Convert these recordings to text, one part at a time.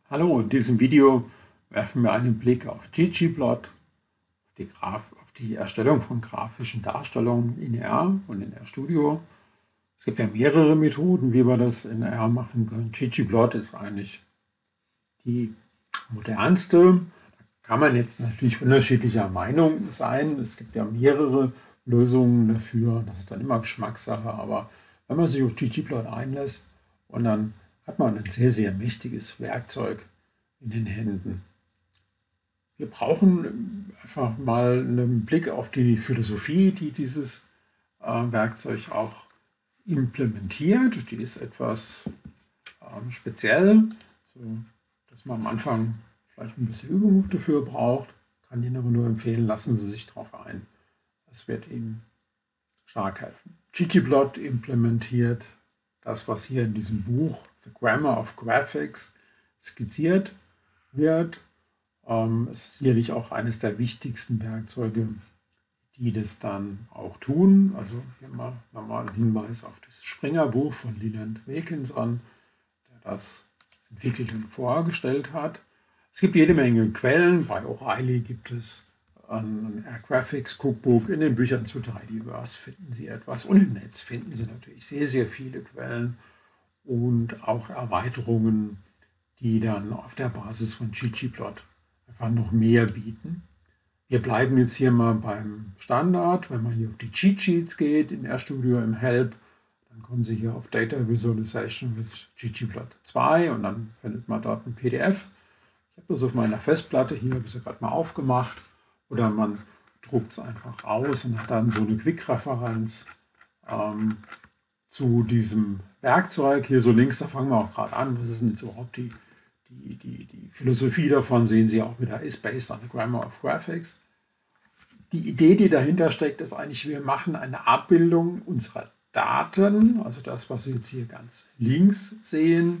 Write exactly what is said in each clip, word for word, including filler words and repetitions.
Hallo, in diesem Video werfen wir einen Blick auf ggplot, auf die, Graf auf die Erstellung von grafischen Darstellungen in R und in RStudio. Es gibt ja mehrere Methoden, wie wir das in R machen können. ggplot ist eigentlich die modernste. Da kann man jetzt natürlich unterschiedlicher Meinung sein. Es gibt ja mehrere Lösungen dafür. Das ist dann immer Geschmackssache. Aber wenn man sich auf ggplot einlässt und dann hat man ein sehr, sehr mächtiges Werkzeug in den Händen. Wir brauchen einfach mal einen Blick auf die Philosophie, die dieses äh, Werkzeug auch implementiert. Die ist etwas ähm, speziell, so dass man am Anfang vielleicht ein bisschen Übung dafür braucht. Kann Ihnen aber nur empfehlen, lassen Sie sich darauf ein. Das wird Ihnen stark helfen. ggplot implementiert das, was hier in diesem Buch The Grammar of Graphics skizziert wird. Ähm, es ist sicherlich auch eines der wichtigsten Werkzeuge, die das dann auch tun. Also hier mal nochmal ein Hinweis auf das Springer-Buch von Leland Wilkinson, der das entwickelt und vorgestellt hat. Es gibt jede Menge Quellen. Bei O'Reilly gibt es ein R Graphics Cookbook. In den Büchern zu Tidyverse finden Sie etwas. Und im Netz finden Sie natürlich sehr, sehr viele Quellen und auch Erweiterungen, die dann auf der Basis von ggplot einfach noch mehr bieten. Wir bleiben jetzt hier mal beim Standard. Wenn man hier auf die Cheat Sheets geht, in RStudio im Help, dann kommen Sie hier auf Data Visualization with ggplot zwei und dann findet man dort ein P D F. Ich habe das auf meiner Festplatte, hier habe ich es gerade mal aufgemacht. Oder man druckt es einfach aus und hat dann so eine Quick-Referenz ähm, zu diesem Werkzeug. Hier so links, da fangen wir auch gerade an. Was ist denn jetzt überhaupt die, die, die, die Philosophie davon? Sehen Sie auch wieder, ist based on the grammar of graphics. Die Idee, die dahinter steckt, ist eigentlich, wir machen eine Abbildung unserer Daten, also das, was Sie jetzt hier ganz links sehen,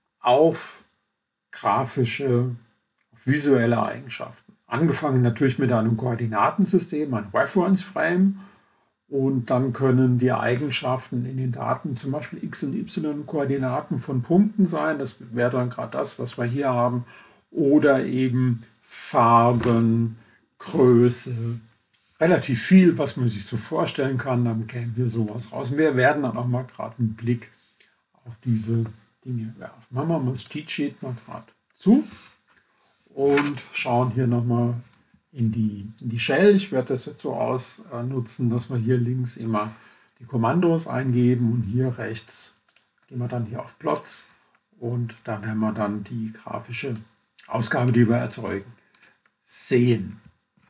auf grafische, auf visuelle Eigenschaften. Angefangen natürlich mit einem Koordinatensystem, ein Reference Frame. Und dann können die Eigenschaften in den Daten zum Beispiel x- und y-Koordinaten von Punkten sein. Das wäre dann gerade das, was wir hier haben. Oder eben Farben, Größe, relativ viel, was man sich so vorstellen kann. Dann käme hier sowas raus. Wir werden dann auch mal gerade einen Blick auf diese Dinge werfen. Machen wir mal das Cheat Sheet mal gerade zu und schauen hier nochmal in die, in die Shell. Ich werde das jetzt so ausnutzen, dass wir hier links immer die Kommandos eingeben und hier rechts gehen wir dann hier auf Plots und da werden wir dann die grafische Ausgabe, die wir erzeugen, sehen.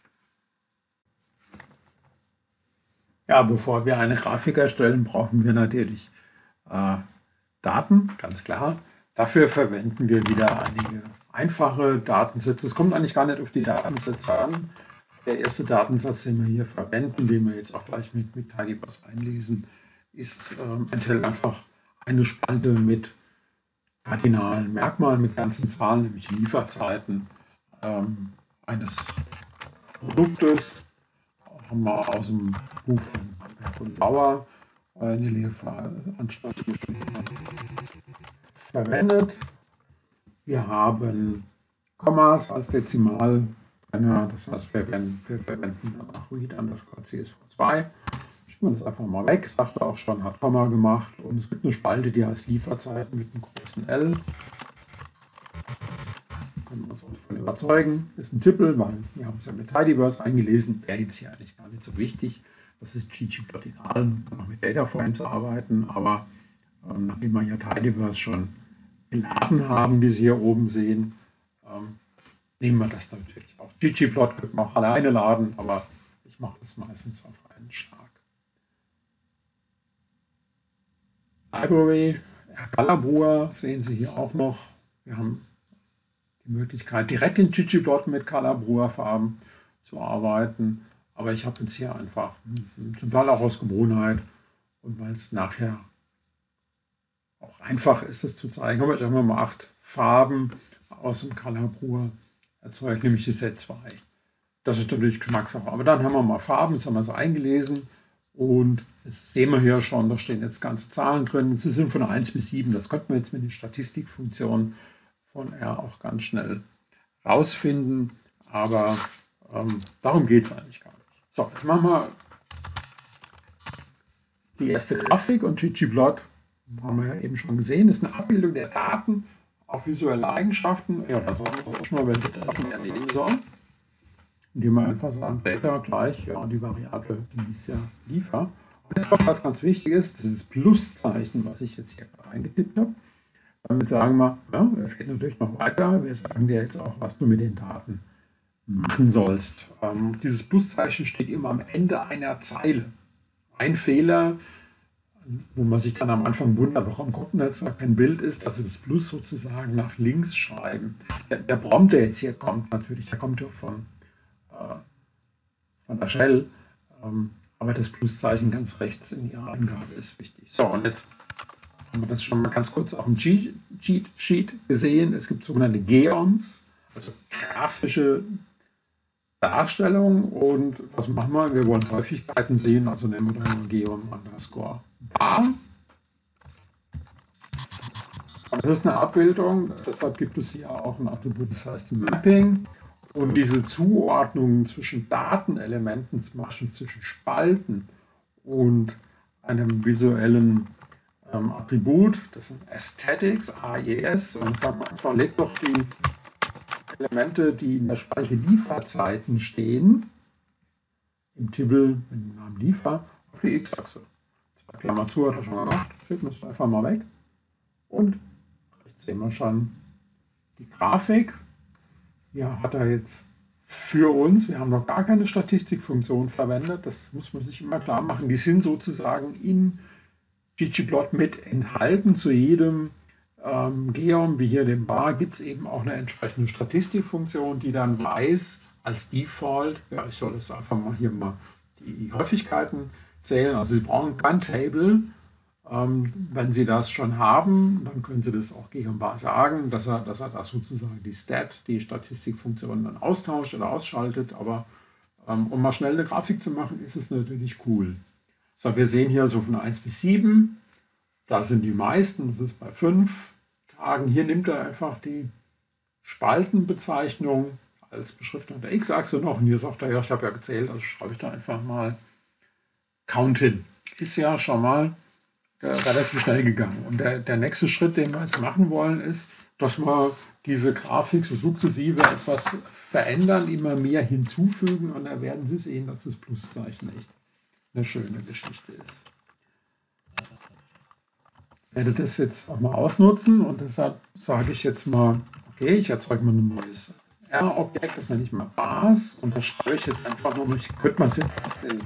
Ja, bevor wir eine Grafik erstellen, brauchen wir natürlich äh, Daten, ganz klar. Dafür verwenden wir wieder einige einfache Datensätze. Es kommt eigentlich gar nicht auf die Datensätze an. Der erste Datensatz, den wir hier verwenden, den wir jetzt auch gleich mit, mit Tidyverse einlesen, ist, ähm, enthält einfach eine Spalte mit kardinalen Merkmalen, mit ganzen Zahlen, nämlich Lieferzeiten ähm, eines Produktes. Haben wir aus dem Buch von Bertolt Bauer eine Lehranstaltung verwendet. Wir haben Kommas als Dezimal, das heißt, wir, werden, wir verwenden read underscore C S V zwei. Schieben wir das einfach mal weg, sagte auch schon, hat Komma gemacht. Und es gibt eine Spalte, die heißt Lieferzeiten mit einem großen L. Können wir uns auch davon überzeugen. Ist ein Tippel, weil wir haben es ja mit Tidyverse eingelesen. Wäre jetzt hier eigentlich gar nicht so wichtig. Das ist ggplot egal, noch mit Dataform zu arbeiten. Aber ähm, nachdem wir ja Tidyverse schon geladen haben, wie Sie hier oben sehen, ähm, nehmen wir das natürlich auch. ggplot könnte man auch alleine laden, aber ich mache das meistens auf einen Schlag. Library, Color sehen Sie hier auch noch. Wir haben die Möglichkeit, direkt in ggplot mit Color Farben zu arbeiten. Aber ich habe jetzt hier einfach zum Teil auch aus Gewohnheit und weil es nachher auch einfach ist, es zu zeigen, habe ich einfach mal acht Farben aus dem Color erzeugt, nämlich die Set zwei. Das ist natürlich Geschmackssache. Aber dann haben wir mal Farben, jetzt haben wir sie eingelesen und jetzt sehen wir hier schon, da stehen jetzt ganze Zahlen drin. Sie sind von eins bis sieben, das könnten wir jetzt mit den Statistikfunktionen von R auch ganz schnell rausfinden, aber ähm, darum geht es eigentlich gar nicht. So, jetzt machen wir die erste Grafik und ggplot, haben wir ja eben schon gesehen, ist eine Abbildung der Daten auf visuelle Eigenschaften. Ja, das ist auch schon mal, welche Daten er nehmen soll. Indem wir einfach sagen, Data gleich, ja, die Variable, die ist ja liefer. Und jetzt kommt was ganz Wichtiges, das ist Pluszeichen, was ich jetzt hier eingetippt habe. Damit sagen wir, ja, es geht natürlich noch weiter, wir sagen dir jetzt auch, was du mit den Daten machen sollst. Ähm, dieses Pluszeichen steht immer am Ende einer Zeile. Ein Fehler, wo man sich dann am Anfang wundert, warum Gruppennetzwerk kein Bild ist, dass sie das Plus sozusagen nach links schreiben. Der, der Prompt, der jetzt hier kommt, natürlich, der kommt ja von, äh, von der Shell, ähm, aber das Pluszeichen ganz rechts in ihrer Angabe ist wichtig. So, und jetzt haben wir das schon mal ganz kurz auf dem Cheat Sheet gesehen. Es gibt sogenannte Geons, also grafische Darstellung, und was machen wir? Wir wollen Häufigkeiten sehen, also nehmen wir dann Geon underscore bar. Und das ist eine Abbildung, deshalb gibt es hier auch ein Attribut, das heißt Mapping. Und diese Zuordnung zwischen Datenelementen, zum Beispiel zwischen Spalten und einem visuellen ähm, Attribut, das sind Aesthetics, A E S, und ich sage mal einfach, legt doch die Elemente, die in der Spalte Lieferzeiten stehen, im Tibble mit dem Namen Liefer, auf die X-Achse. Zwei Klammer zu hat er schon gemacht, schicken wir es einfach mal weg. Und jetzt sehen wir schon die Grafik. Hier hat er jetzt für uns, wir haben noch gar keine Statistikfunktion verwendet, das muss man sich immer klar machen, die sind sozusagen in ggplot mit enthalten. Zu jedem ähm, Geom, wie hier dem Bar, gibt es eben auch eine entsprechende Statistikfunktion, die dann weiß, als Default, ja, ich soll das einfach mal hier mal die Häufigkeiten zählen. Also Sie brauchen kein Table. Ähm, wenn Sie das schon haben, dann können Sie das auch Geom Bar sagen, dass er, dass er das sozusagen die Stat, die Statistikfunktion dann austauscht oder ausschaltet. Aber ähm, um mal schnell eine Grafik zu machen, ist es natürlich cool. So, wir sehen hier so von eins bis sieben. Da sind die meisten, das ist bei fünf Tagen. Hier nimmt er einfach die Spaltenbezeichnung als Beschriftung der X-Achse noch. Und hier sagt er, ja, ich habe ja gezählt, also schreibe ich da einfach mal Count hin. Ist ja schon mal äh, relativ schnell gegangen. Und der, der nächste Schritt, den wir jetzt machen wollen, ist, dass wir diese Grafik so sukzessive etwas verändern, immer mehr hinzufügen. Und da werden Sie sehen, dass das Pluszeichen echt eine schöne Geschichte ist. Ich werde das jetzt auch mal ausnutzen, und deshalb sage ich jetzt mal, okay, ich erzeuge mal ein neues R-Objekt, das nenne ich mal Bars, und das schreibe ich jetzt einfach nur, ich könnte mal jetzt in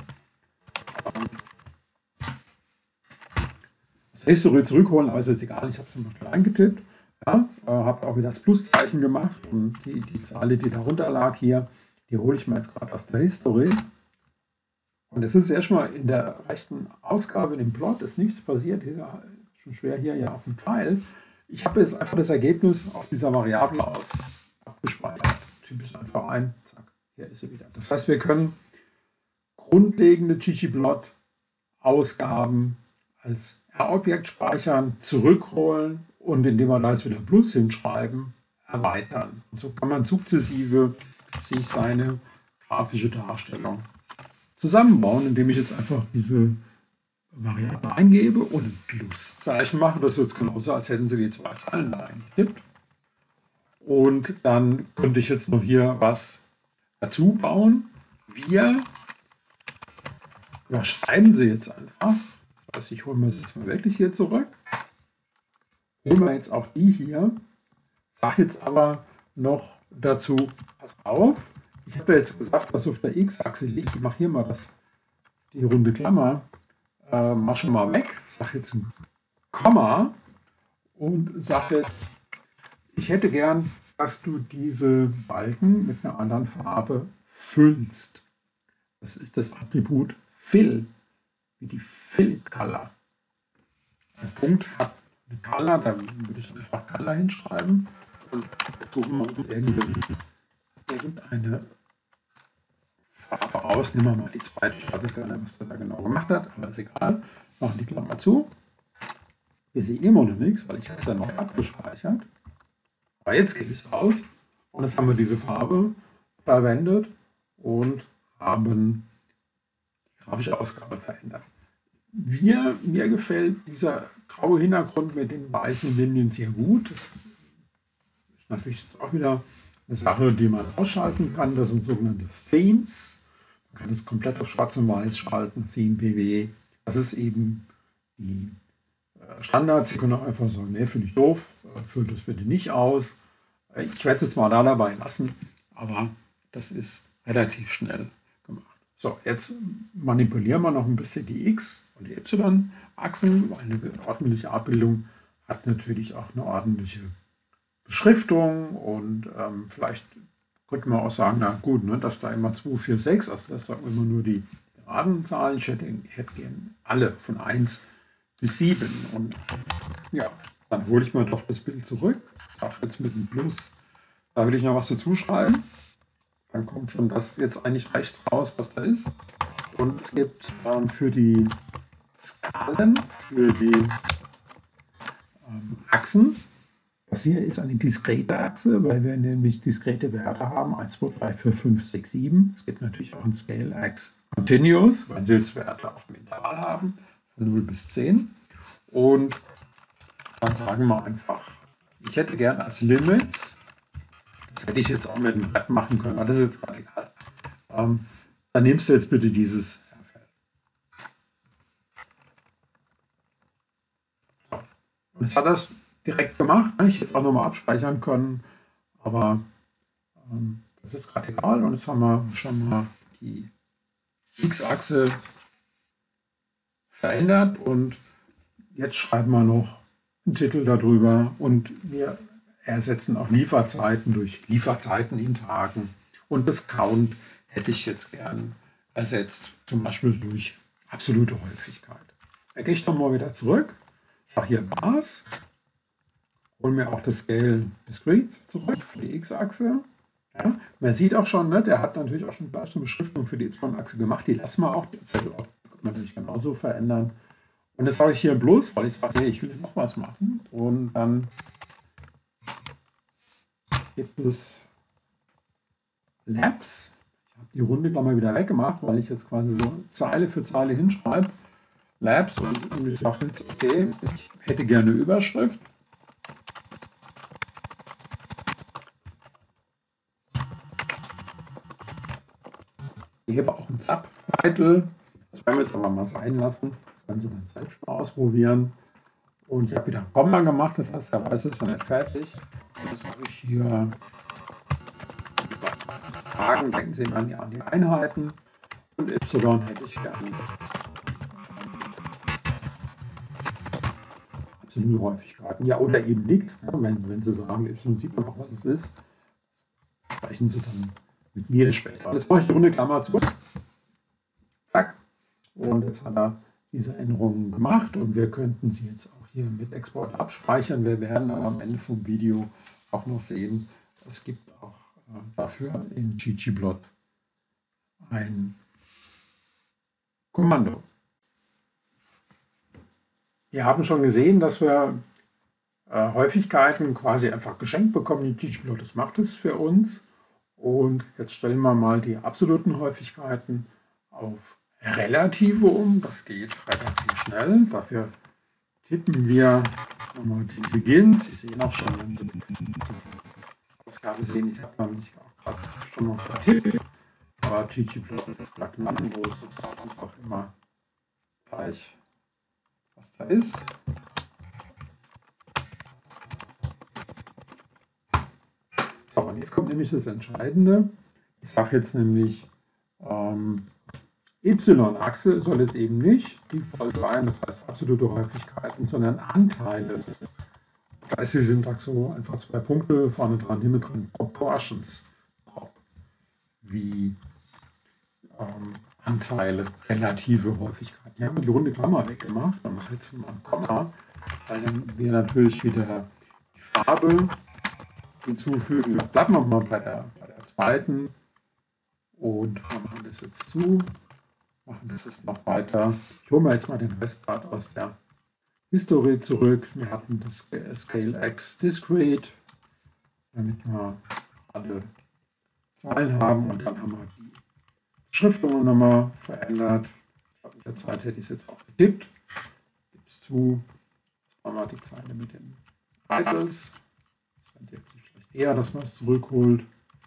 das History zurückholen, aber ist jetzt egal, ich habe es zum Beispiel eingetippt, ja, äh, habe auch wieder das Pluszeichen gemacht, und die, die Zahl, die darunter lag hier, die hole ich mir jetzt gerade aus der History. Und es ist erstmal in der rechten Ausgabe, in dem Plot, ist nichts passiert. Hier ist schon schwer hier ja auf dem Pfeil. Ich habe jetzt einfach das Ergebnis auf dieser Variable aus abgespeichert. Typ ist einfach ein, zack, hier ist sie wieder. Das heißt, wir können grundlegende ggplot-Ausgaben als R-Objekt speichern, zurückholen und indem wir da jetzt wieder Plus hinschreiben, erweitern. Und so kann man sukzessive sich seine grafische Darstellung zusammenbauen, indem ich jetzt einfach diese Variable eingebe und ein Pluszeichen mache. Das ist jetzt genauso, als hätten Sie die zwei Zahlen da eingetippt. Und dann könnte ich jetzt noch hier was dazu bauen. Wir überschreiben sie jetzt einfach. Das heißt, ich hole mir das jetzt mal wirklich hier zurück. Holen wir jetzt auch die hier. Sage jetzt aber noch dazu, pass auf. Ich habe ja jetzt gesagt, was auf der X-Achse liegt. Ich mache hier mal das, die runde Klammer. Äh, mach schon mal weg. Sage jetzt ein Komma und sage jetzt, ich hätte gern, dass du diese Balken mit einer anderen Farbe füllst. Das ist das Attribut Fill, wie die Fill-Color. Der Punkt hat eine Color, da würde ich einfach Color hinschreiben und suchen wir uns irgendeine Farbe aus. Nehmen wir mal die zweite, ich weiß gar nicht, was der da genau gemacht hat, aber ist egal. Machen die Klammer zu. Wir sehen immer noch nichts, weil ich habe es ja noch abgespeichert. Aber jetzt geht es raus und jetzt haben wir diese Farbe verwendet und haben die grafische Ausgabe verändert. Wir, mir gefällt dieser graue Hintergrund mit den weißen Linien sehr gut. Das ist natürlich auch wieder eine Sache, die man ausschalten kann. Das sind sogenannte Themes. Man kann es komplett auf Schwarz und Weiß schalten, Theme P W. Das ist eben die Standards. Sie können auch einfach sagen, nee, finde ich doof, füllt das bitte nicht aus. Ich werde es jetzt mal da dabei lassen, aber das ist relativ schnell gemacht. So, jetzt manipulieren wir noch ein bisschen die X- und die Y-Achsen, weil eine ordentliche Abbildung hat natürlich auch eine ordentliche Beschriftung und ähm, vielleicht könnte man auch sagen, na gut, ne, dass da immer zwei, vier, sechs, also dass da immer nur die geraden Zahlen, ich hätte, ich hätte gerne alle von eins bis sieben. Und ja, dann hole ich mir doch das Bild zurück, sage jetzt mit dem Plus, da will ich noch was dazu schreiben. Dann kommt schon das jetzt eigentlich rechts raus, was da ist. Und es gibt ähm, für die Skalen, für die ähm, Achsen, das hier ist eine diskrete Achse, weil wir nämlich diskrete Werte haben, eins, zwei, drei, vier, fünf, sechs, sieben. Es gibt natürlich auch ein Scale Ax Continuous, weil sie jetzt Werte auf dem Intervall haben, von null bis zehn. Und dann sagen wir einfach, ich hätte gerne als Limits, das hätte ich jetzt auch mit dem Web machen können, aber das ist jetzt gar egal. Ähm, dann nimmst du jetzt bitte dieses Feld. So. Und jetzt hat das direkt gemacht. Ich hätte es auch nochmal abspeichern können, aber ähm, das ist gerade egal. Und jetzt haben wir schon mal die X-Achse verändert und jetzt schreiben wir noch einen Titel darüber und wir ersetzen auch Lieferzeiten durch Lieferzeiten in Tagen. Und das Count hätte ich jetzt gern ersetzt, zum Beispiel durch absolute Häufigkeit. Da gehe ich nochmal wieder zurück, sage hier Bars, hole mir auch das Scale Discrete zurück für die X-Achse. Ja, man sieht auch schon, ne, der hat natürlich auch schon gleich eine Beschriftung für die Y-Achse gemacht, die lassen wir auch, das kann man natürlich genauso verändern. Und das sage ich hier bloß, weil ich sage, hey, ich will noch was machen. Und dann gibt es Labs. Ich habe die Runde gleich mal wieder weggemacht, weil ich jetzt quasi so Zeile für Zeile hinschreibe. Labs und ich sage jetzt, okay, ich hätte gerne Überschrift. Ich habe auch einen Subtitle. Das werden wir jetzt aber mal sein lassen. Das Ganze dann selbst mal ausprobieren. Und ich habe wieder ein Komma gemacht, das heißt, der Weiß ist noch nicht fertig. Das habe ich hier Fragen, denken Sie an die, an die Einheiten. Und Y hätte ich gerne absolute Häufigkeiten. Ja, oder eben nichts. Ne? Wenn, wenn Sie sagen, Y sieht man auch, was es ist, sprechen Sie dann mit mir später. Jetzt mache ich die Runde Klammer zu. Zack. Und jetzt hat er diese Änderungen gemacht und wir könnten sie jetzt auch hier mit Export abspeichern. Wir werden dann am Ende vom Video auch noch sehen, es gibt auch äh, dafür in ggplot ein Kommando. Wir haben schon gesehen, dass wir äh, Häufigkeiten quasi einfach geschenkt bekommen. Die ggplot, das macht es für uns. Und jetzt stellen wir mal die absoluten Häufigkeiten auf relative um. Das geht relativ schnell. Dafür tippen wir nochmal den Beginn. Sie sehen auch schon, wenn Sie das gerade sehen, ich habe nämlich auch gerade schon mal vertippt. Aber ggplot ist da gnadenlos. Das sagt uns auch immer gleich, was da ist. So, und jetzt kommt nämlich das Entscheidende. Ich sage jetzt nämlich, ähm, Y-Achse soll es eben nicht default sein, das heißt absolute Häufigkeiten, sondern Anteile. Da ist die Syntax so einfach zwei Punkte vorne dran, hinten dran, Proportions, wie ähm, Anteile, relative Häufigkeiten. Hier haben wir die runde Klammer weggemacht, dann mache ich jetzt mal ein Komma, weil dann wir natürlich wieder die Farbe hinzufügen. Das bleiben wir mal bei der, bei der zweiten und wir machen das jetzt zu. Machen das jetzt noch weiter. Ich hole mir jetzt mal den Rest gerade aus der History zurück. Wir hatten das Scale Ax Discrete damit wir alle Zahlen haben. Und dann haben wir die Beschriftungen nochmal verändert. Ich glaube, in der Zeit hätte ich es jetzt auch getippt. Gib's zu. Jetzt machen wir die Zeile mit den Titles. Das rentiert sich vielleicht eher, dass man es zurückholt.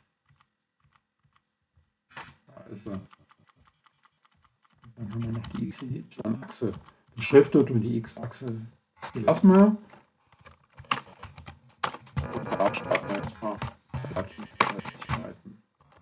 Da ist er. Und dann haben wir noch die X- und Y-Achse beschriftet und die X-Achse, die lassen wir. Und da starten wir jetzt mal Möglichkeiten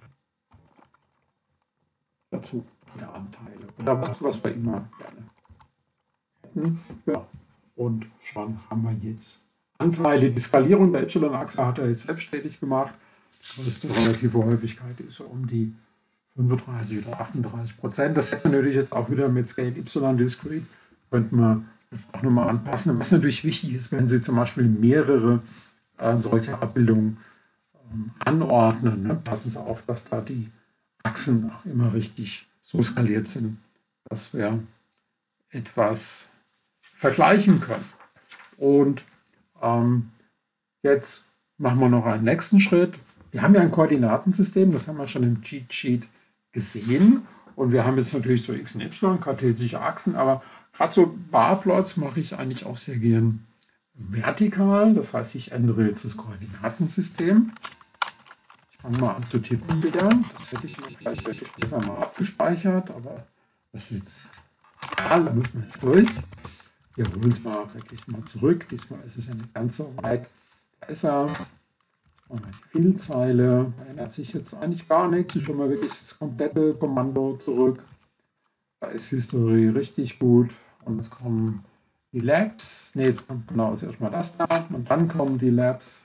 dazu, die Anteile. Oder was, was wir immer gerne hätten. Ja. Und schon haben wir jetzt Anteile. Die Skalierung der Y-Achse hat er jetzt selbstständig gemacht. Die größte relative Häufigkeit ist so um die fünfunddreißig oder achtunddreißig Prozent. Das hätte man natürlich jetzt auch wieder mit Scale Y Discrete. Könnten wir das auch nochmal anpassen. Was natürlich wichtig ist, wenn Sie zum Beispiel mehrere äh, solche Abbildungen ähm, anordnen, ne? Passen Sie auf, dass da die Achsen auch immer richtig so skaliert sind, dass wir etwas vergleichen können. Und ähm, jetzt machen wir noch einen nächsten Schritt. Wir haben ja ein Koordinatensystem, das haben wir schon im Cheat Sheet gesehen. Und wir haben jetzt natürlich so X und Y, kartesische Achsen, aber gerade so Barplots mache ich eigentlich auch sehr gern vertikal. Das heißt, ich ändere jetzt das Koordinatensystem. Ich fange mal an zu tippen wieder. Das hätte ich mir vielleicht wirklich besser mal abgespeichert, aber das ist egal, da müssen wir jetzt durch. Wir holen es mal wirklich mal zurück. Diesmal ist es ja nicht ganz so weit. Da ist er. Und die Vielzeile, da ändert sich jetzt eigentlich gar nichts. Ich hole mal wirklich das komplette Kommando zurück. Da ist History richtig gut. Und jetzt kommen die Labs. Ne, jetzt kommt genau erstmal das da. Und dann kommen die Labs.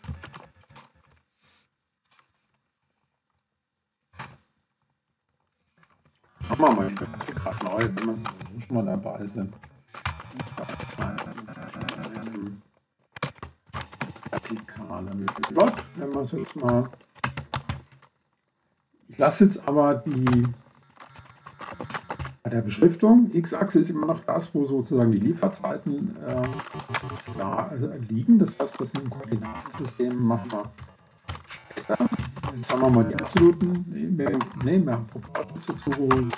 Machen wir mal gerade neu, wenn wir so schon mal dabei sind. Vertikale Plot, wenn wir es jetzt mal. Ich lasse jetzt aber die bei der Beschriftung. X-Achse ist immer noch das, wo sozusagen die Lieferzeiten äh, da, also liegen. Das heißt, das mit dem Koordinatensystem machen wir später. Jetzt haben wir mal die absoluten. Ne, nee, wir haben Proportions dazu geholt.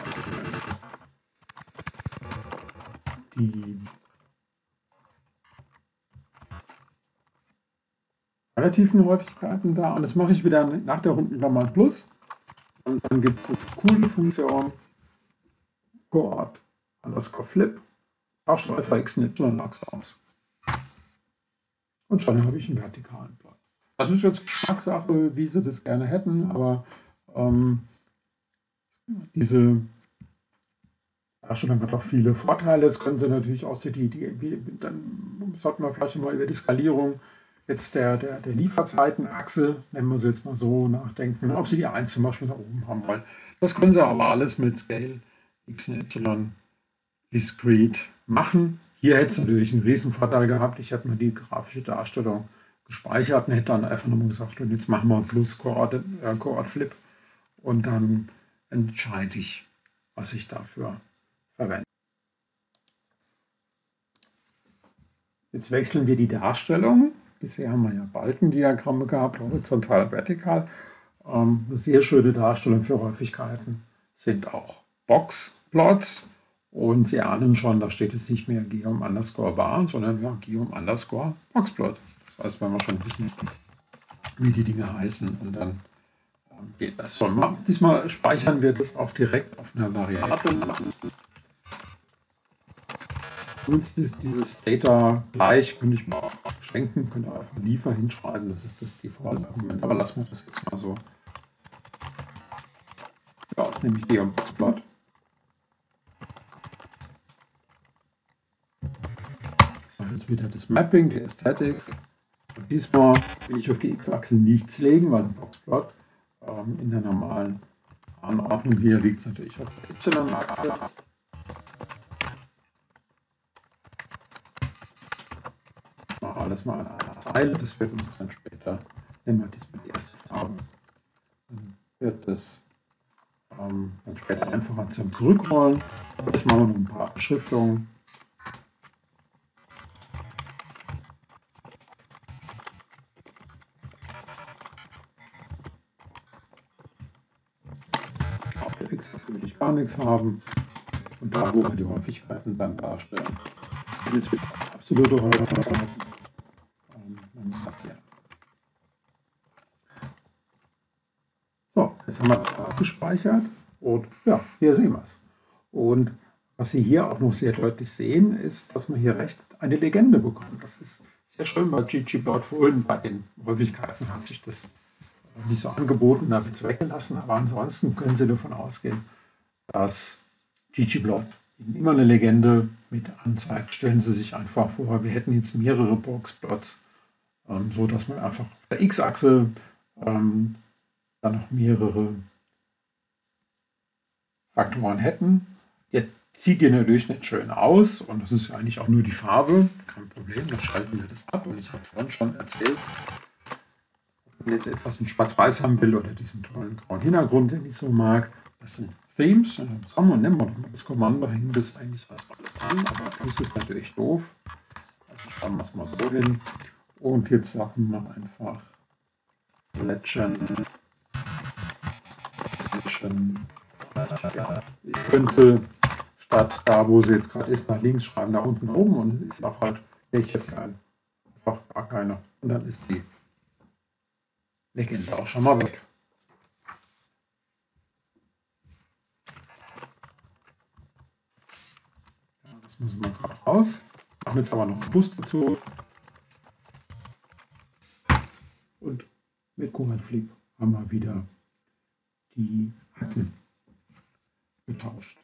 Die relativen Häufigkeiten da. Und das mache ich wieder nach der Rundenklammer Plus. Und dann gibt es eine coole Funktion. Coord underscore flip. Tauscht einfach X und Y-Achse aus. Und schon habe ich einen vertikalen Plot. Das ist jetzt Geschmackssache, wie Sie das gerne hätten, aber ähm, diese Darstellung hat auch viele Vorteile. Jetzt können Sie natürlich auch die, die, die dann sollten wir vielleicht mal über die Skalierung jetzt der, der, der Lieferzeitenachse, nennen wir sie jetzt mal so, nachdenken, ob Sie die eins zum Beispiel da oben haben wollen. Das können Sie aber alles mit Scale X und Y Discrete machen. Hier hätte es natürlich einen riesen Vorteil gehabt. Ich hätte mir die grafische Darstellung gespeichert und hätte dann einfach nochmal gesagt, und jetzt machen wir plus Coord äh, Coord Flip und dann entscheide ich, was ich dafür verwende. Jetzt wechseln wir die Darstellung. Bisher haben wir ja Balkendiagramme gehabt, horizontal, vertikal. Ähm, eine sehr schöne Darstellung für Häufigkeiten sind auch Boxplots. Und Sie ahnen schon, da steht jetzt nicht mehr Geom underscore bar, sondern ja, Geom underscore Boxplot. Das heißt, wenn wir schon wissen, wie die Dinge heißen, und dann ähm, geht das schon mal. Diesmal speichern wir das auch direkt auf einer Variable. Uns ist dieses Data gleich, könnte ich mal auch schenken, könnte einfach Liefer hinschreiben, das ist das Default-Argument. Aber lassen wir das jetzt mal so. Ja, das nehme ich Geom Boxplot. Jetzt wieder das Mapping, die Aesthetics. Und diesmal will ich auf die X-Achse nichts legen, weil ein Boxplot ähm, in der normalen Anordnung hier liegt es natürlich auf der Y-Achse. Ich mache alles mal in einer Zeile, das wird uns dann später, nehmen wir diesmal die erste Farbe, dann wird das ähm, dann später einfacher zum Zurückrollen. Jetzt machen wir noch ein paar Beschriftungen. x, dafür will ich gar nichts haben. Und da, wo wir die Häufigkeiten dann darstellen, das sind jetzt wieder absolute Häufigkeiten. Ähm, das hier. So, jetzt haben wir das abgespeichert und ja, hier sehen wir es. Und was Sie hier auch noch sehr deutlich sehen, ist, dass man hier rechts eine Legende bekommt. Das ist sehr schön bei ggplot. Vorhin bei den Häufigkeiten hat sich das nicht so angeboten, da wird es weggelassen. Aber ansonsten können Sie davon ausgehen, dass ggplot Ihnen immer eine Legende mit anzeigt. Stellen Sie sich einfach vor, wir hätten jetzt mehrere Boxplots, ähm, so dass man einfach auf der X-Achse ähm, dann noch mehrere Faktoren hätten. Jetzt sieht ihr natürlich nicht schön aus und das ist eigentlich auch nur die Farbe. Kein Problem, dann schalten wir das ab. Und ich habe vorhin schon erzählt, ob man jetzt etwas in Schwarz-Weiß haben will oder diesen tollen grauen Hintergrund, den ich so mag. Das sind Themes. Das haben wir, nehmen wir mal das Kommando, hängen das eigentlich was alles an, aber das ist natürlich doof. Also schauen wir es mal so hin. Und jetzt sagen wir einfach Legend. Ich könnte statt da, wo sie jetzt gerade ist, nach links schreiben, nach unten oben und ist auch halt, ich hätte keinen, einfach gar keine. Und dann ist die Legende auch schon mal weg. Ja, das müssen wir gerade raus. Machen jetzt aber noch einen Bus dazu. Und mit Command Flip haben wir wieder die Achsen getauscht.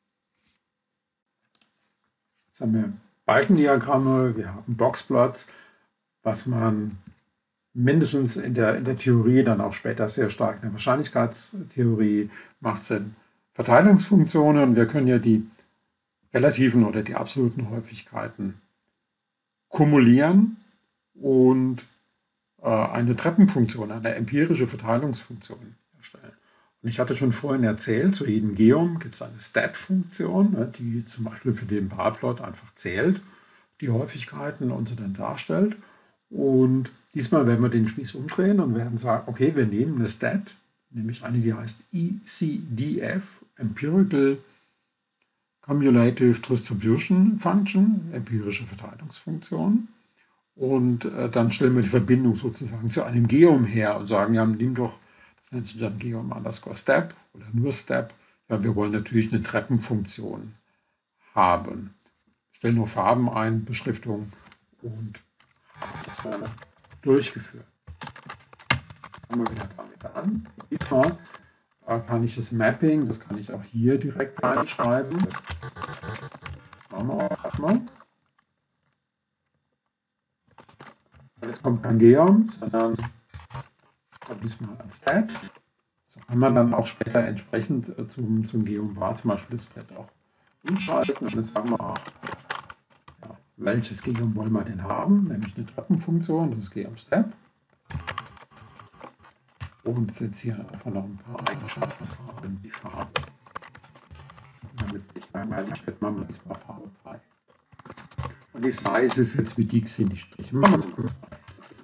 Jetzt haben wir Balkendiagramme, wir haben Boxplots, was man mindestens in der, in der Theorie, dann auch später sehr stark in der Wahrscheinlichkeitstheorie macht Sinn. Verteilungsfunktionen, wir können ja die relativen oder die absoluten Häufigkeiten kumulieren und äh, eine Treppenfunktion, eine empirische Verteilungsfunktion erstellen. Und ich hatte schon vorhin erzählt, zu jedem Geom gibt es eine Stat-Funktion, die zum Beispiel für den Barplot einfach zählt, die Häufigkeiten und sie dann darstellt. Und diesmal werden wir den Spieß umdrehen und werden sagen, okay, wir nehmen eine Stat, nämlich eine, die heißt E C D F, Empirical Cumulative Distribution Function, empirische Verteilungsfunktion. Und äh, dann stellen wir die Verbindung sozusagen zu einem Geom her und sagen, ja, nimm doch, das nennt sich dann Geom underscore Step oder nur Step. Ja, wir wollen natürlich eine Treppenfunktion haben. Stellen nur Farben ein, Beschriftung und das dann durchgeführt. Fangen wir wieder damit an. Diesmal äh, kann ich das Mapping, das kann ich auch hier direkt reinschreiben. Schauen wir auch mal. Jetzt kommt kein Geom, sondern kommt diesmal ein Stat. So kann man dann auch später entsprechend äh, zum, zum Geom var zum Beispiel das Stat auch umschalten. Und jetzt sagen wir auch, ja, welches Geom wollen wir denn haben? Nämlich eine Treppenfunktion, das ist Geom Step. Und jetzt hier einfach noch ein paar Eigenschaften von die Farbe. Damit es nicht langweilig wird, machen wir das mal Farbe drei. Und die Size ist jetzt wie Dixie nicht Striche. Machen wir es mal.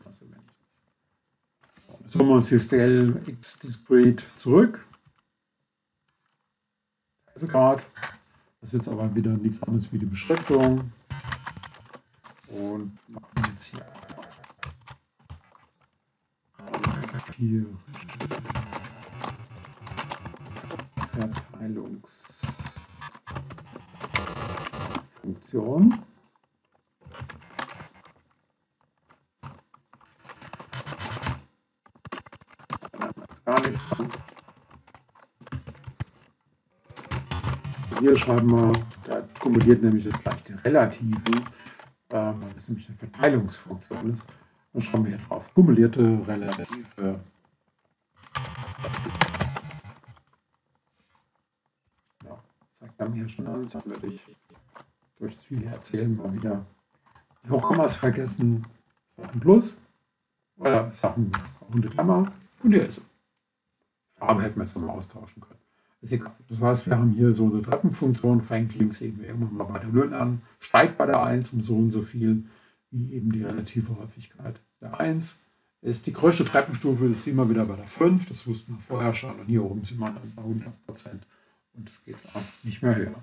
So, holen wir uns jetzt L X Discrete zurück. Also gerade. Das ist jetzt aber wieder nichts anderes wie die Beschriftung. Und machen jetzt hier hier Verteilungsfunktion. Gar nichts dran. Hier schreiben wir, da kumuliert nämlich das gleich die relativen, ähm, das ist nämlich eine Verteilungsfunktion ist. Dann schreiben wir hier drauf, kumulierte relative. Ja, das zeigt dann hier schon an, dann würde ich durch das viele Erzählen mal wieder die Hochkommas vergessen. Sachen Plus, oder Sachen runde Klammer und hier ist es. Farbe hätten wir jetzt nochmal austauschen können. Ist egal. Das heißt, wir haben hier so eine Treppenfunktion, fängt links eben irgendwann mal bei der null an, steigt bei der eins um so und so viel, wie eben die relative Häufigkeit der eins ist. Die größte Treppenstufe ist immer wieder bei der fünf, das wussten wir vorher schon, und hier oben sind wir dann bei hundert Prozent. und es geht auch nicht mehr höher.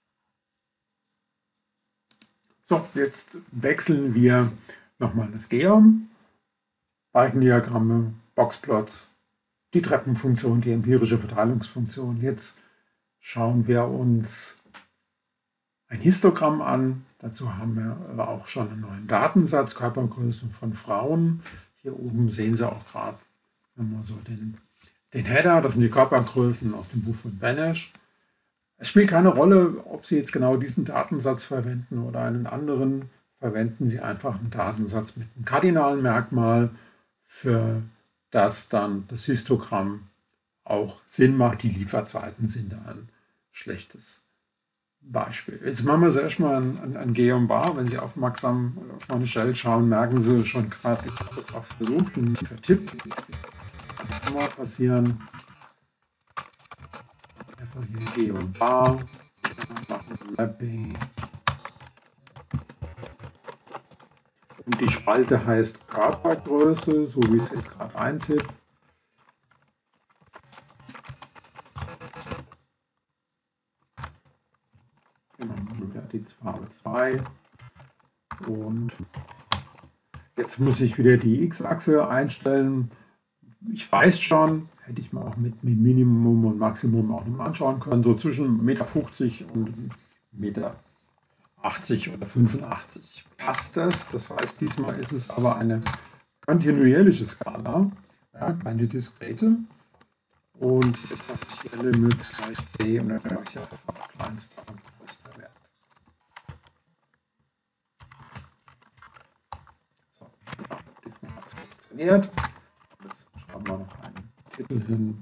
So, jetzt wechseln wir nochmal das Geom. Balkendiagramme, Boxplots, die Treppenfunktion, die empirische Verteilungsfunktion. Jetzt schauen wir uns ein Histogramm an. Dazu haben wir auch schon einen neuen Datensatz, Körpergrößen von Frauen. Hier oben sehen Sie auch gerade nochmal so den, den Header. Das sind die Körpergrößen aus dem Buch von Benesch. Es spielt keine Rolle, ob Sie jetzt genau diesen Datensatz verwenden oder einen anderen. Verwenden Sie einfach einen Datensatz mit einem kardinalen Merkmal, für das dann das Histogramm auch Sinn macht. Die Lieferzeiten sind da ein schlechtes Beispiel. Jetzt machen wir zuerst mal ein, ein, ein Geom bar. Wenn Sie aufmerksam auf meine Stelle schauen, merken Sie schon gerade, ich habe es auch versucht und vertippt. Das kann mal passieren. Einfach hier Geom bar, machen Mapping. Und die Spalte heißt Körpergröße, so wie ich es jetzt gerade eintippe. Wieder die Farbe zwei. Und jetzt muss ich wieder die X-Achse einstellen. Ich weiß schon, hätte ich mal auch mit, mit Minimum und Maximum auch noch anschauen können, so zwischen eins Komma fünfzig Meter und eins Komma achtzig Meter oder fünfundachtzig. Passt das? Das heißt, diesmal ist es aber eine kontinuierliche Skala, ja, keine diskrete. Und jetzt lasse ich hier Limit gleich C und dann mache ich einfach kleinster und größter Wert. So, ja, diesmal hat es funktioniert. Jetzt schreiben wir noch einen Titel hin.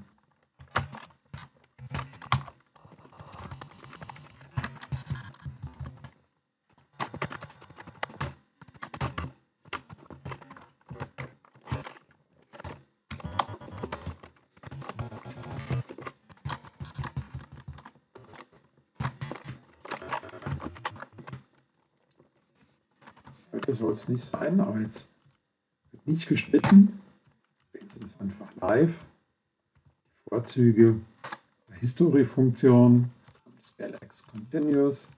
Heute soll es nicht sein, aber jetzt wird nicht geschnitten. Sehen Sie das einfach live. Die Vorzüge der History-Funktion. Jetzt kommt ScaleX Continuous.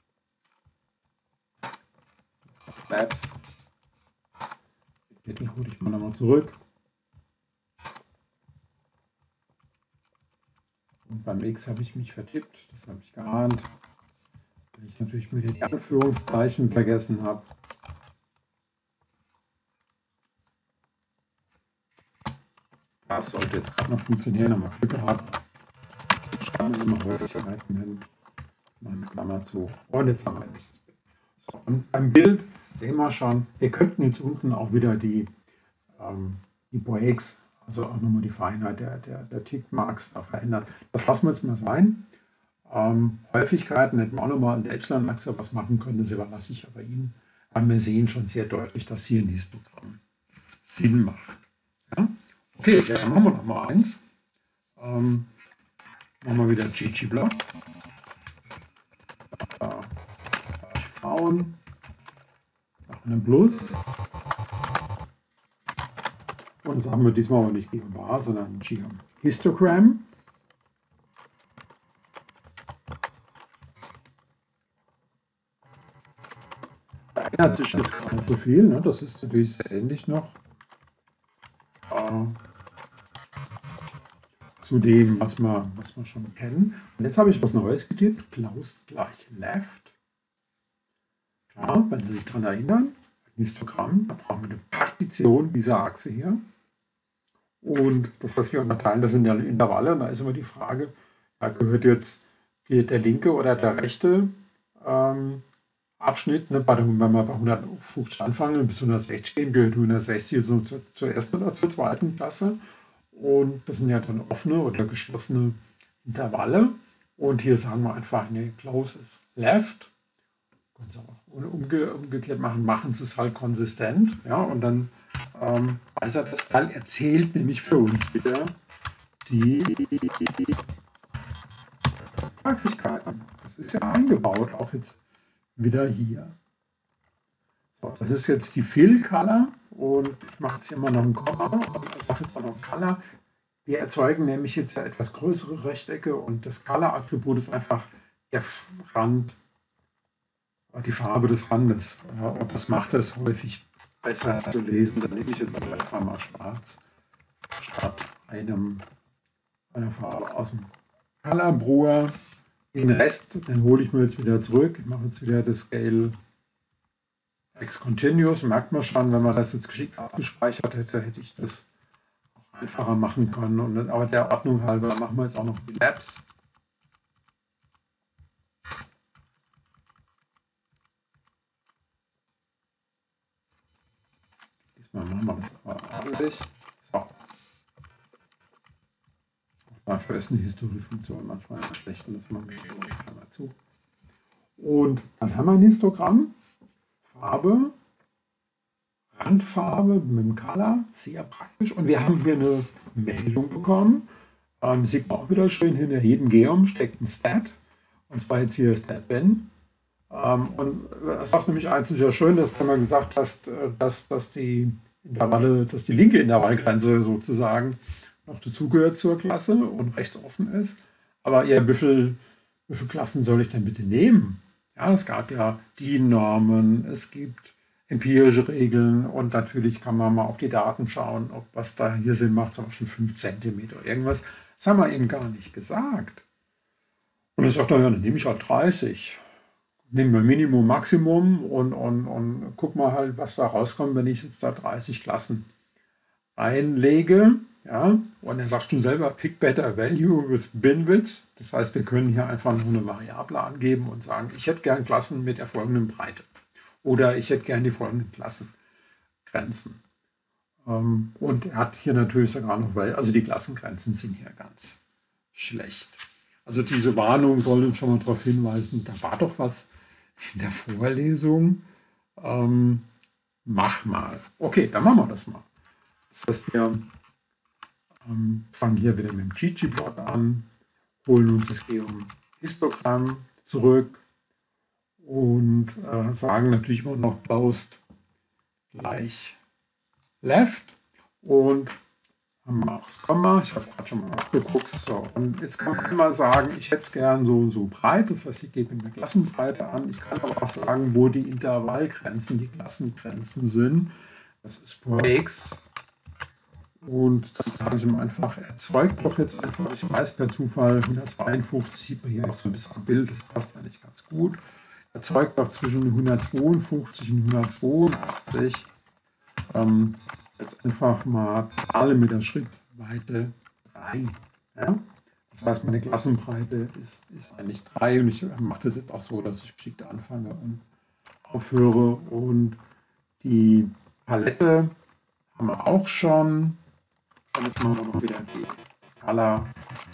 Jetzt kommt Labs. Den Titel hole ich mal nochmal zurück. Und beim X habe ich mich vertippt. Das habe ich geahnt. Weil ich natürlich wieder die Anführungszeichen vergessen habe. Das sollte jetzt gerade noch funktionieren, aber Glück gehabt. Schreiben wir immer Häufigkeiten hin. Mal eine Klammer zu. Und jetzt haben wir das Bild. So, und beim Bild sehen wir schon, wir könnten jetzt unten auch wieder die, ähm, die Breaks, also auch nochmal die Feinheit der, der, der Tickmarks da verändern. Das lassen wir jetzt mal sein. Ähm, Häufigkeiten hätten wir auch nochmal in der Echelon-Achse was machen können, das überlasse ich aber Ihnen. Aber wir sehen schon sehr deutlich, dass hier ein Histogramm Sinn macht. Ja? Okay, dann machen wir noch mal eins. Ähm, machen wir wieder ggplot. Da Frauen. Machen einen Plus. Und sagen wir diesmal aber nicht Geom bar, sondern Geom Histogramm. Da ändert sich jetzt gar nicht so viel. Ne? Das ist natürlich sehr ähnlich noch. Äh, zu dem, was wir, was wir schon kennen. Und jetzt habe ich was Neues getippt. Closed gleich left. Klar, wenn Sie sich daran erinnern, ein Histogramm, da brauchen wir eine Partition dieser Achse hier. Und das, was wir unterteilen, das sind ja Intervalle. Und da ist immer die Frage, da gehört jetzt die, der linke oder der rechte ähm, Abschnitt. Ne, bei, wenn wir bei hundertfünfzig anfangen und bis hundertsechzig gehen, gehört hundertsechzig so zur, zur ersten oder zur zweiten Klasse. Und das sind ja dann offene oder geschlossene Intervalle. Und hier sagen wir einfach, ne, close is left. Können Sie auch umge umgekehrt machen, machen Sie es halt konsistent. Ja, und dann ähm, weiß er, das Teil erzählt nämlich für uns wieder die Häufigkeiten. Das ist ja eingebaut, auch jetzt wieder hier. So, das ist jetzt die Fill Color und ich mache jetzt immer noch ein Komma und ich sage jetzt auch noch Color. Wir erzeugen nämlich jetzt ja etwas größere Rechtecke und das Color-Attribut ist einfach der Rand, die Farbe des Randes. Ja, und das macht es häufig besser zu lesen. Dann nehme ich jetzt einfach mal schwarz statt einem, einer Farbe aus dem Color Brewer. Den Rest, den hole ich mir jetzt wieder zurück. Ich mache jetzt wieder das Scale X Continuous. Merkt man schon, wenn man das jetzt geschickt abgespeichert hätte, hätte ich das auch einfacher machen können. Und, aber der Ordnung halber machen wir jetzt auch noch die Labs. Diesmal machen wir das aber ordentlich. So. Dafür ist eine Historiefunktion manchmal schlecht und das machen wir einmal zu. Und dann haben wir ein Histogramm, Farbe, Randfarbe mit dem Color, sehr praktisch. Und wir haben hier eine Meldung bekommen. Ähm, sieht man auch wieder schön, hinter jedem Geom steckt ein Stat. Und zwar jetzt hier Stat Ben. Ähm, und es sagt nämlich eins, ist ja schön, dass du mal gesagt hast, dass, dass, die Intervalle, dass die linke Intervallgrenze sozusagen noch dazugehört zur Klasse und rechts offen ist. Aber ja, wie viele, wie viele Klassen soll ich denn bitte nehmen? Ja, es gab ja die Normen, es gibt empirische Regeln und natürlich kann man mal auf die Daten schauen, ob was da hier Sinn macht, zum Beispiel fünf Zentimeter oder irgendwas. Das haben wir eben gar nicht gesagt. Und dann sagt er, ja, dann nehme ich halt dreißig. Nehmen wir Minimum, Maximum und, und, und guck mal halt, was da rauskommt, wenn ich jetzt da dreißig Klassen einlege. Ja, und dann sagst du selber, pick better value with binwidth. Das heißt, wir können hier einfach nur eine Variable angeben und sagen, ich hätte gern Klassen mit der folgenden Breite. Oder ich hätte gern die folgenden Klassengrenzen. Und er hat hier natürlich sogar noch, weil, also die Klassengrenzen sind hier ganz schlecht. Also diese Warnung soll uns schon mal darauf hinweisen, da war doch was in der Vorlesung. Ähm, mach mal. Okay, dann machen wir das mal. Das heißt, wir ähm, fangen hier wieder mit dem ggplot an, holen uns das Geom-Histogramm zurück und äh, sagen natürlich immer noch Post gleich left und haben auch das Komma. Ich habe gerade schon mal abgeguckt. So, und jetzt kann man mal sagen, ich hätte es gern so und so breit. Das heißt, ich gebe eine Klassenbreite an. Ich kann aber auch sagen, wo die Intervallgrenzen, die Klassengrenzen sind. Das ist vor x. Und dann sage ich ihm einfach, erzeugt doch jetzt einfach, ich weiß per Zufall, hundertzweiundfünfzig, sieht man hier auch so ein bisschen am Bild, das passt eigentlich ganz gut. Erzeugt doch zwischen hundertzweiundfünfzig und hundertzweiundachtzig ähm, jetzt einfach mal Zahlen mit der Schrittweite drei. Ja? Das heißt, meine Klassenbreite ist, ist eigentlich drei und ich mache das jetzt auch so, dass ich geschickt anfange und aufhöre. Und die Palette haben wir auch schon. Und jetzt machen wir noch wieder die Color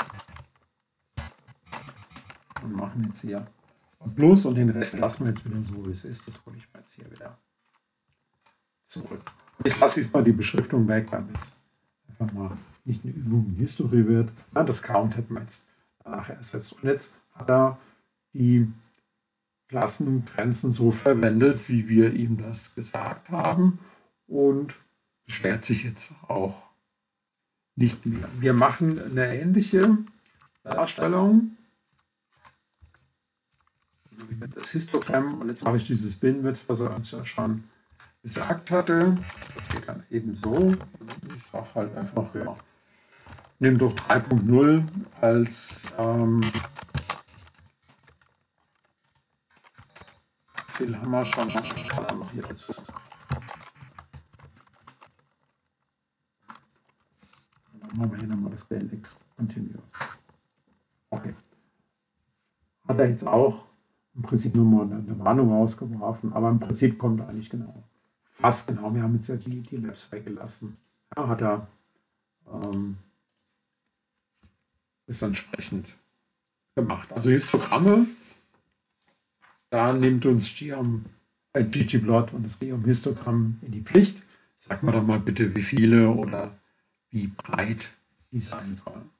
und machen jetzt hier und Plus und den Rest lassen wir jetzt wieder so, wie es ist. Das hole ich mir jetzt hier wieder zurück. Ich lasse jetzt mal die Beschriftung weg, damit es einfach mal nicht eine Übung in History wird. Ja, das Count hätten wir jetzt nachher ersetzt. Und jetzt hat er die Klassengrenzen so verwendet, wie wir ihm das gesagt haben und beschwert sich jetzt auch nicht mehr. Wir machen eine ähnliche Darstellung. Das Histogramm, und jetzt habe ich dieses Binwidth, was er uns ja schon gesagt hatte. Das geht dann eben so. Ich sage halt einfach, ja, nimm doch drei Punkt null als ähm, viel haben wir schon hier dazu. Dann machen wir hier nochmal das Scale X Continuous. Okay. Hat er jetzt auch im Prinzip nur mal eine Warnung rausgeworfen, aber im Prinzip kommt er eigentlich genau. Fast genau, wir haben jetzt ja die, die Labs weggelassen. Ja, hat er ähm, ist entsprechend gemacht. Also Histogramme, da nimmt uns Geom, äh, ggplot und das Geom-Histogramm in die Pflicht. Sag mal doch mal bitte, wie viele oder wie breit die sein sollen.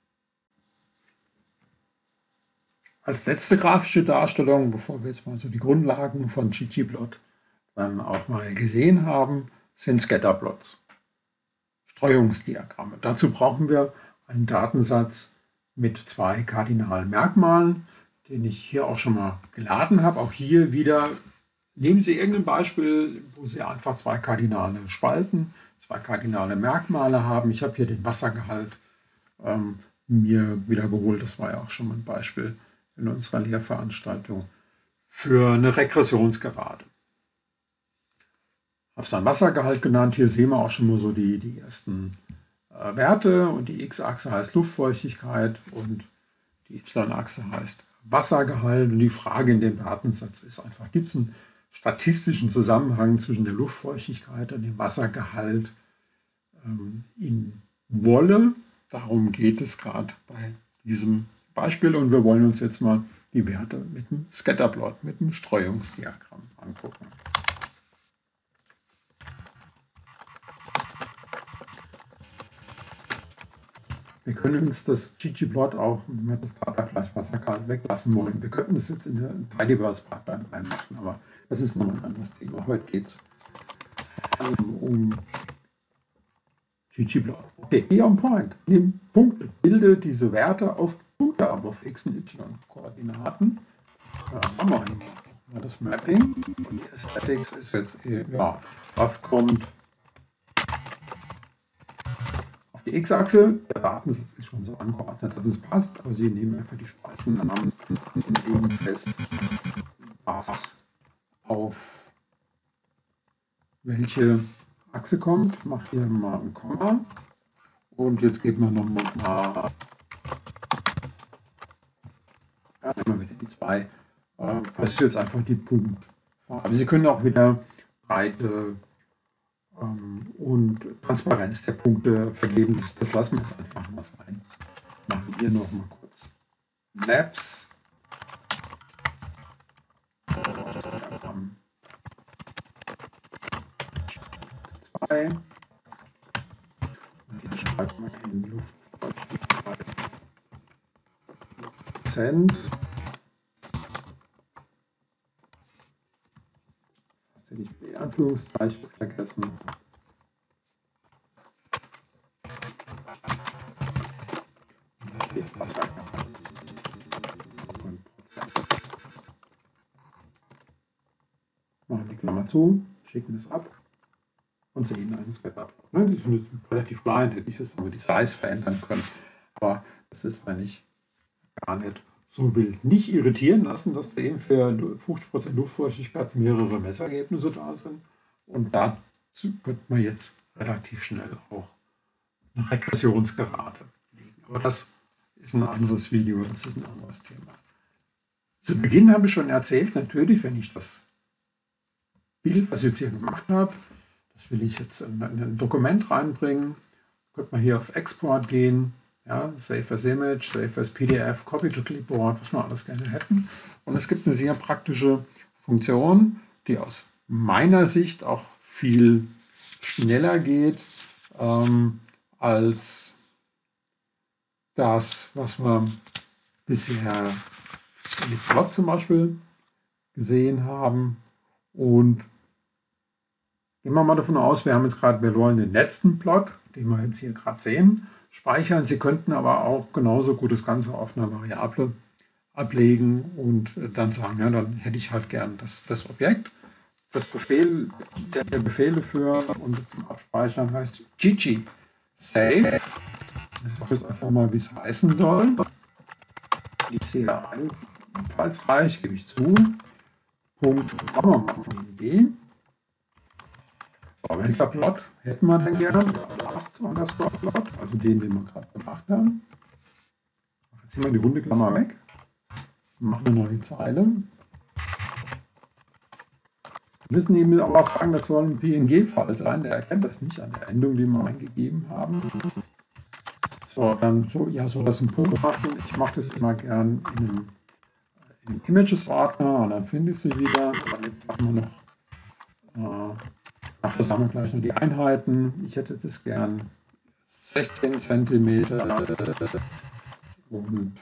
Als letzte grafische Darstellung, bevor wir jetzt mal so die Grundlagen von ggplot dann auch mal gesehen haben, sind Scatterplots, Streuungsdiagramme. Dazu brauchen wir einen Datensatz mit zwei kardinalen Merkmalen, den ich hier auch schon mal geladen habe. Auch hier wieder nehmen Sie irgendein Beispiel, wo Sie einfach zwei kardinale Spalten, zwei kardinale Merkmale haben. Ich habe hier den Wassergehalt ähm, mir wiedergeholt. Das war ja auch schon mal ein Beispiel in unserer Lehrveranstaltung für eine Regressionsgerade. Ich habe es dann Wassergehalt genannt. Hier sehen wir auch schon mal so die, die ersten äh, Werte und die X-Achse heißt Luftfeuchtigkeit und die Y-Achse heißt Wassergehalt. Und die Frage in dem Datensatz ist einfach, gibt es einen statistischen Zusammenhang zwischen der Luftfeuchtigkeit und dem Wassergehalt ähm, in Wolle? Darum geht es gerade bei diesem Beispiel und wir wollen uns jetzt mal die Werte mit dem Scatterplot, mit dem Streuungsdiagramm angucken. Wir können uns das ggplot auch, wenn wir das Datenabgleich Wassergehalt weglassen wollen, wir könnten das jetzt in der Tidyverse Pipeline reinmachen, aber das ist nochmal ein anderes Thema. Heute geht es um ggplot. Okay, hier on point. Nimm Punkte, bilde diese Werte auf Punkte ab, auf X- und Y-Koordinaten. Ja, haben wir hier. Das Mapping und die Aesthetics ist jetzt, ja, was kommt auf die X-Achse. Der Datensatz ist schon so angeordnet, dass es passt, aber Sie nehmen einfach die Spaltennamen und legen fest, was auf welche Achse kommt. Ich mache hier mal ein Komma und jetzt geben wir nochmal, ja, nehmen wir wieder die zwei. Das ist jetzt einfach die Punktfarbe. Sie können auch wieder Breite ähm, und Transparenz der Punkte vergeben. Das, das lassen wir jetzt einfach mal sein. Machen wir noch mal kurz Maps. zwei. Und hier schreibt man in Luftfeuchtigkeit Prozent. Hast du nicht die Anführungszeichen vergessen? Und da steht Wassergehalt. Und Prozent. Machen die Klammer zu, schicken es ab und sehen einen Scatter. Ne, die sind relativ klein, hätte ich jetzt aber die Size verändern können. Aber das ist eigentlich gar nicht so wild. Nicht irritieren lassen, dass da eben für fünfzig Prozent Luftfeuchtigkeit mehrere Messergebnisse da sind. Und dazu könnte man jetzt relativ schnell auch eine Regressionsgerade legen. Aber das ist ein anderes Video, das ist ein anderes Thema. Zu Beginn habe ich schon erzählt, natürlich, wenn ich das Bild, was ich jetzt hier gemacht habe, das will ich jetzt in ein Dokument reinbringen. Könnte man hier auf Export gehen, ja, Save as Image, Save as P D F, Copy to Clipboard, was wir alles gerne hätten. Und es gibt eine sehr praktische Funktion, die aus meiner Sicht auch viel schneller geht ähm, als das, was wir bisher in dem Plot zum Beispiel gesehen haben. Und gehen wir mal davon aus, wir haben jetzt gerade, wir wollen den letzten Plot, den wir jetzt hier gerade sehen, speichern. Sie könnten aber auch genauso gut das Ganze auf einer Variable ablegen und dann sagen, ja, dann hätte ich halt gern das, das Objekt. Das Befehl, der, der Befehl dafür und das zum Abspeichern heißt gg save. Ich sage jetzt einfach mal, wie es heißen soll. Ich sehe einfallsreich, gebe ich zu. Punkt, machen wir mal D. So, welcher Plot hätten wir denn gerne? Last underscore Plot, also den, den wir gerade gemacht haben. Jetzt ziehen wir die runde Klammer weg. Machen eine neue Zeile. Wir müssen ihm aber sagen, das soll ein P N G-File sein. Der erkennt das nicht an der Endung, die wir eingegeben haben. So, dann so, ja, so das ein Punkt machen. Ich mache das immer gern in einem, in einem Images-Ordner und dann finde ich sie wieder. Und jetzt machen wir noch, äh, ach, das haben wir gleich noch die Einheiten. Ich hätte das gern sechzehn Zentimeter und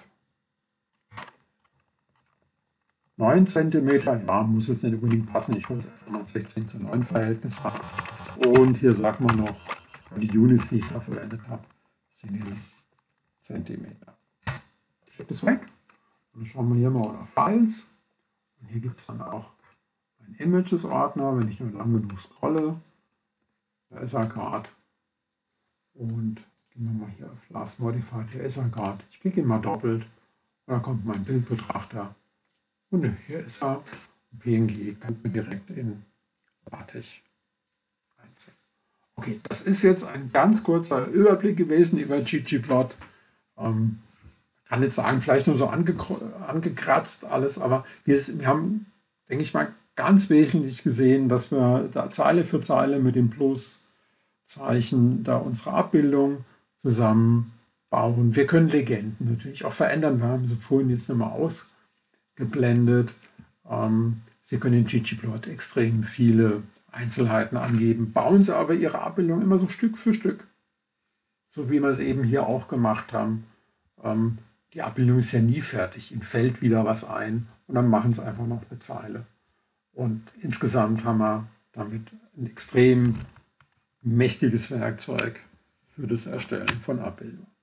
neun Zentimeter. Ja, muss jetzt nicht unbedingt passen. Ich will einfach mal ein sechzehn zu neun Verhältnis haben. Und hier sagt man noch, die Units, die ich da verwendet habe, sind die Zentimeter. Ich schiebe das weg. Und dann schauen wir hier mal unter Files. Und hier gibt es dann auch einen Images-Ordner, wenn ich nur lang genug scrolle. Da ist er gerade. Und gehen wir mal hier auf Last Modified. Hier ist er gerade. Ich klicke ihn mal doppelt. Und dann kommt mein Bildbetrachter. Und hier ist er. P N G könnt ihr direkt in LaTeX einziehen. Okay, das ist jetzt ein ganz kurzer Überblick gewesen über ggplot. Ähm, kann jetzt sagen, vielleicht nur so angekratzt alles, aber wir, wir haben, denke ich mal, ganz wesentlich gesehen, dass wir da Zeile für Zeile mit dem Pluszeichen da unsere Abbildung zusammenbauen. Wir können Legenden natürlich auch verändern. Wir haben sie vorhin jetzt nochmal ausgeblendet. Ähm, Sie können in ggplot extrem viele Einzelheiten angeben, bauen Sie aber Ihre Abbildung immer so Stück für Stück, so wie wir es eben hier auch gemacht haben. Ähm, die Abbildung ist ja nie fertig, Ihnen fällt wieder was ein und dann machen Sie einfach noch eine Zeile. Und insgesamt haben wir damit ein extrem mächtiges Werkzeug für das Erstellen von Abbildungen.